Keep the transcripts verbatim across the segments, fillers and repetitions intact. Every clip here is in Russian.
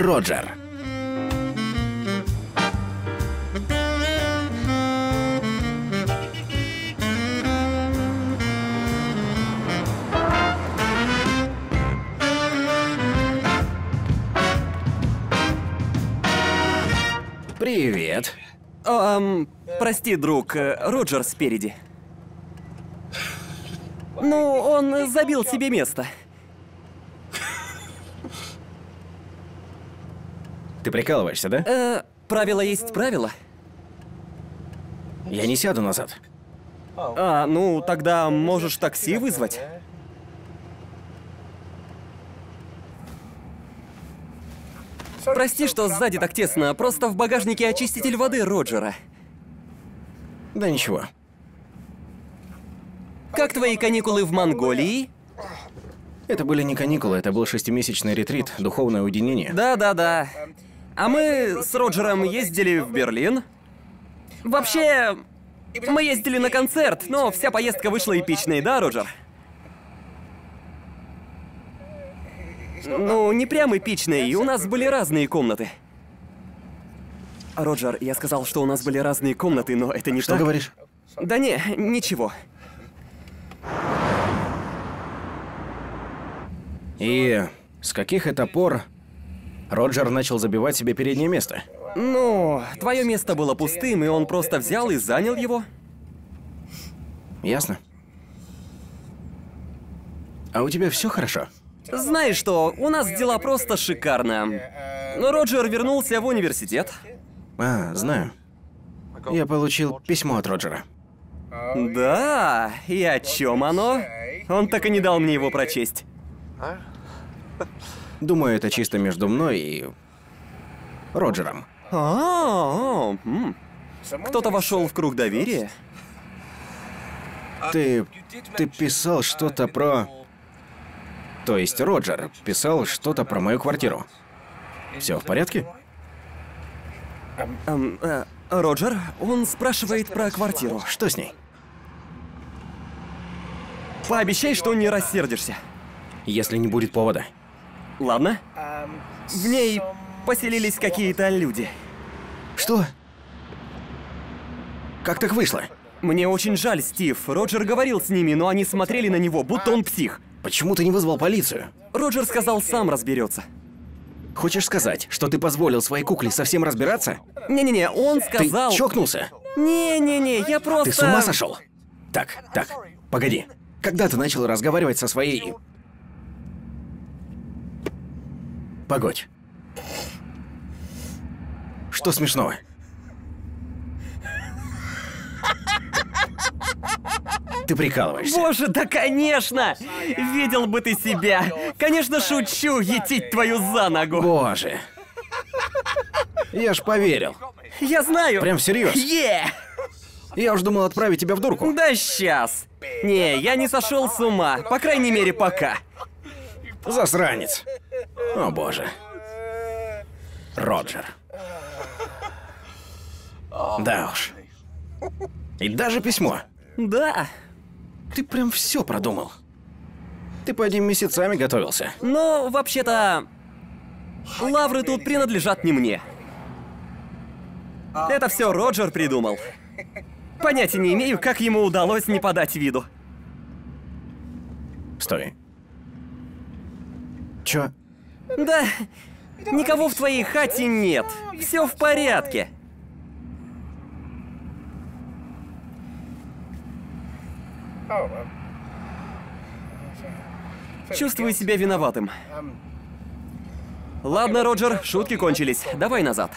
Роджер. Привет. О, эм, прости, друг, э, Роджер спереди. Ну, он забил себе место. Ты прикалываешься, да? Э, правило есть правило. Я не сяду назад. А, ну, тогда можешь такси вызвать. Прости, что сзади так тесно, просто в багажнике очиститель воды Роджера. Да ничего. Как твои каникулы в Монголии? Это были не каникулы, это был шестимесячный ретрит, духовное уединение. Да-да-да. А мы с Роджером ездили в Берлин. Вообще, мы ездили на концерт, но вся поездка вышла эпичной, да, Роджер? Ну, не прям эпичной, у нас были разные комнаты. Роджер, я сказал, что у нас были разные комнаты, но это не Что так. говоришь? Да не, ничего. И с каких это пор Роджер начал забивать себе переднее место? Ну, твое место было пустым, и он просто взял и занял его. Ясно. А у тебя все хорошо? Знаешь что, у нас дела просто шикарно. Роджер вернулся в университет. А, знаю. Я получил письмо от Роджера. Да, и о чем оно? Он так и не дал мне его прочесть. Думаю, это чисто между мной и Роджером. А, м. Кто-то вошел в круг доверия. Ты... ты писал что-то про... То есть Роджер писал что-то про мою квартиру. Все в порядке? Эм, э, Роджер, он спрашивает про квартиру. Что с ней? Пообещай, что не рассердишься. Если не будет повода. Ладно? В ней поселились какие-то люди. Что? Как так вышло? Мне очень жаль, Стив. Роджер говорил с ними, но они смотрели на него, будто он псих. Почему ты не вызвал полицию? Роджер сказал, сам разберется. Хочешь сказать, что ты позволил своей кукле совсем разбираться? Не-не-не, он сказал... Ты чокнулся? Не-не-не, я просто... Ты с ума сошел? Так, так, погоди. Когда ты начал разговаривать со своей... Погодь. Что смешного? Ты прикалываешься. Боже, да конечно! Видел бы ты себя! Конечно, шучу, етить твою за ногу! Боже. Я ж поверил. Я знаю! Прям всерьез? Е! Я уж думал отправить тебя в дурку. Да сейчас! Не, я не сошел с ума, по крайней мере, пока. Засранец. О боже. Роджер. Да уж. И даже письмо. Да. Ты прям все продумал. Ты по одним месяцами готовился. Но, вообще-то, лавры тут принадлежат не мне. Это все Роджер придумал. Понятия не имею, как ему удалось не подать виду. Стой. Чё? Да, никого в твоей хате нет. Все в порядке. Чувствую себя виноватым. Ладно, Роджер, шутки кончились. Давай назад.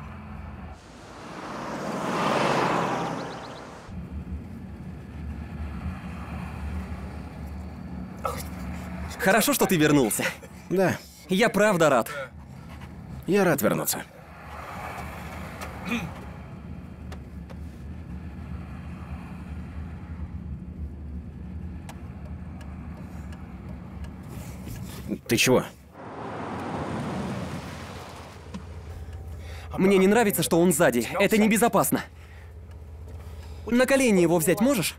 Хорошо, что ты вернулся. Да, Я правда рад. я рад вернуться. Ты чего? Мне не нравится, что он сзади. Это небезопасно. На колени его взять можешь?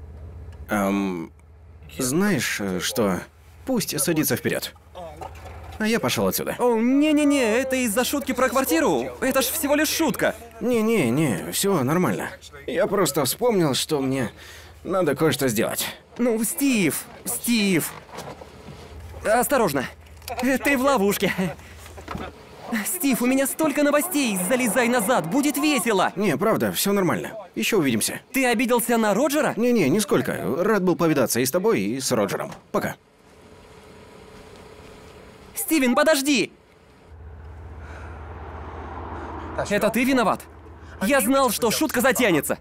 Эм, знаешь, э, что? Пусть садится вперед. а я пошел отсюда. О, не-не-не, это из-за шутки про квартиру. Это ж всего лишь шутка. Не-не-не, все нормально. Я просто вспомнил, что мне надо кое-что сделать. Ну, Стив, Стив. Осторожно. Ты в ловушке. Стив, у меня столько новостей. Залезай назад, будет весело. Не, правда, все нормально. Еще увидимся. Ты обиделся на Роджера? Не-не, нисколько. Рад был повидаться и с тобой, и с Роджером. Пока. Стивен, подожди! Это ты виноват? Я знал, что шутка затянется.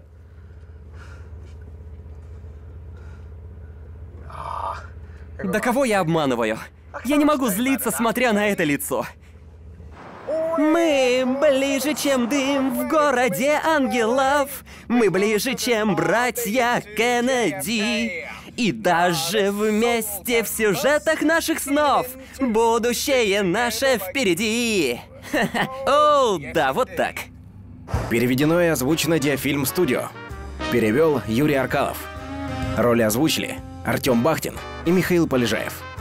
Да кого я обманываю? Я не могу злиться, смотря на это лицо. Мы ближе, чем дым в городе ангелов. Мы ближе, чем братья Кеннеди. И даже вместе в сюжетах наших снов будущее наше впереди. О, да, вот так. Переведено и озвучено Диафильм Студио. Перевел Юрий Аркалов. Роли озвучили Артем Бахтин и Михаил Полежаев.